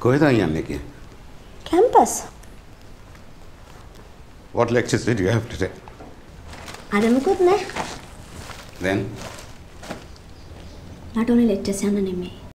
කොහෙද යන්නේ කිය? Campus. What lectures did you have today? අද මොකුත් නෑ. Then? මට ඕනේ lectures යන්න නෙමෙයි.